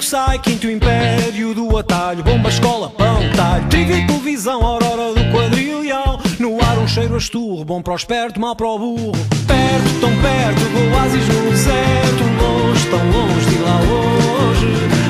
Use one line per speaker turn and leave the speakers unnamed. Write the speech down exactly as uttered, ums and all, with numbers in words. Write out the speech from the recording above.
que sai, quinto império do atalho, bomba, escola, pão, talho, trivia e televisão, aurora do quadrilhão. No ar um cheiro a esturro, bom para o esperto, mal para o burro. Perto, tão perto do oásis no deserto, longe, tão longe de lá hoje.